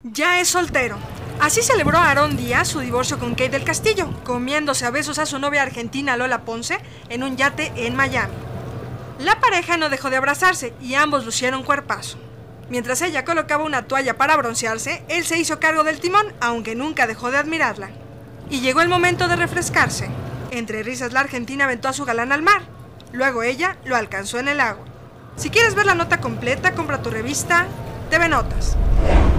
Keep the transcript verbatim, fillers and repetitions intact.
Ya es soltero. Así celebró Aarón Díaz su divorcio con Kate del Castillo, comiéndose a besos a su novia argentina Lola Ponce en un yate en Miami. La pareja no dejó de abrazarse y ambos lucieron cuerpazo. Mientras ella colocaba una toalla para broncearse, él se hizo cargo del timón, aunque nunca dejó de admirarla. Y llegó el momento de refrescarse. Entre risas, la argentina aventó a su galán al mar. Luego ella lo alcanzó en el agua. Si quieres ver la nota completa, compra tu revista T V Notas.